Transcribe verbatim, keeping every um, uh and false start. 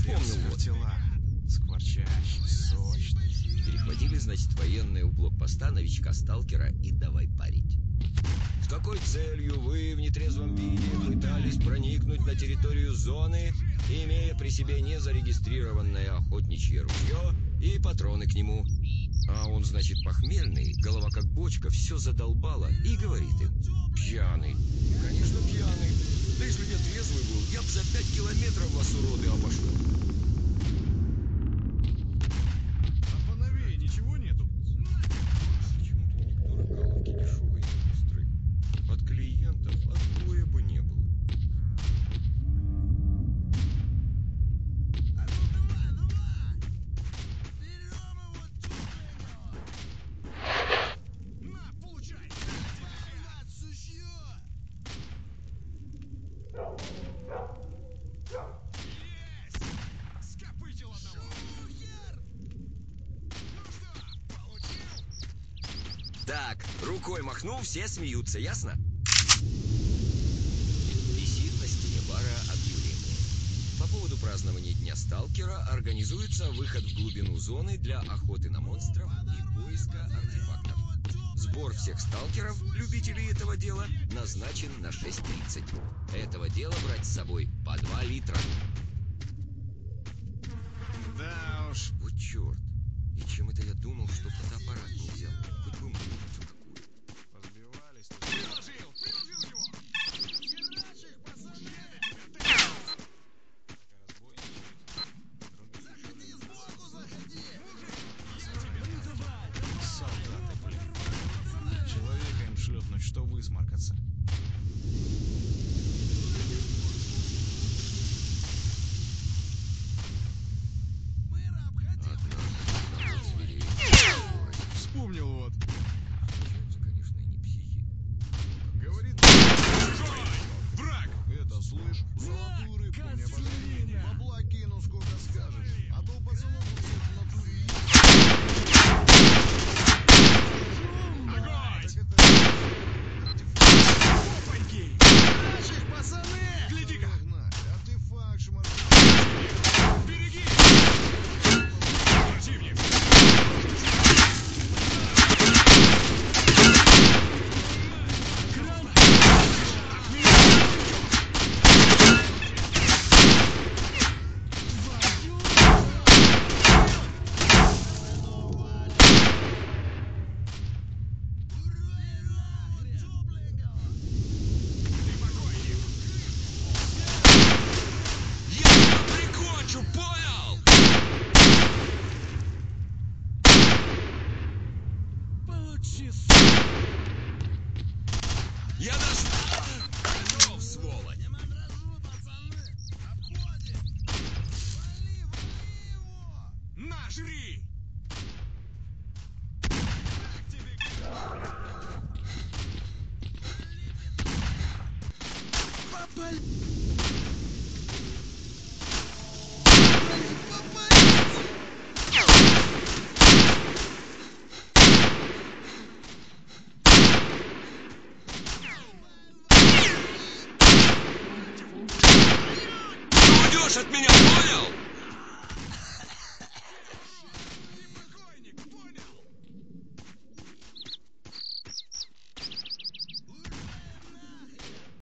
Вспомнил вот. Тела. Скворчащий, сочный. Перехватили, значит, военные у блокпоста новичка Сталкера и давай парить. С какой целью вы в нетрезвом виде пытались проникнуть на территорию зоны, имея при себе незарегистрированное охотничье ружье и патроны к нему? А он, значит, похмельный, голова как бочка, все задолбало и говорит им: пьяный. Конечно, пьяный. Да если бы я трезвый был, я бы за пять километров вас, уроды, обошел. А поновее ничего нету? Почему-то никто рыгаловки дешевой не быстрый. От клиентов отбоя бы не было. Так, рукой махнул, все смеются, ясно? Висит на стене бара объявление. По поводу празднования Дня Сталкера организуется выход в глубину зоны для охоты на монстров и поиска артефактов. Сбор всех сталкеров, любителей этого дела, назначен на шесть тридцать. Этого дела брать с собой по два литра. Да уж. Вот черт. И чем это я думал, что фотоаппарат не взял? Хоть бы мультицу какую. Разбивались. Приложил! Приложил его! Херач их, пацаны! Заходи сбоку, заходи! Солдаты, блин. Человека им шлепнуть, что высморкаться. Мэра обходи! Однако, зверей. Вспомнил вот. Отличаются, конечно, и не психи. Говорит, Враг! это слышь, золотую рыбку мне подари. Бабла кину, сколько скажешь. А то пацанов у всех в натуре есть. Огонь! Так это... Опаньки! Херач их, пацаны! Гляди-ка! Артефакт шмаркнул. Береги! Противник! Я тебя прикончу, понял? Получи, я даже... Готов, сволочь! Не мандражу, пацаны! Обходим! Вали, вали его! На, жри! Как тебе... Попали! Ты уйдешь от меня, понял?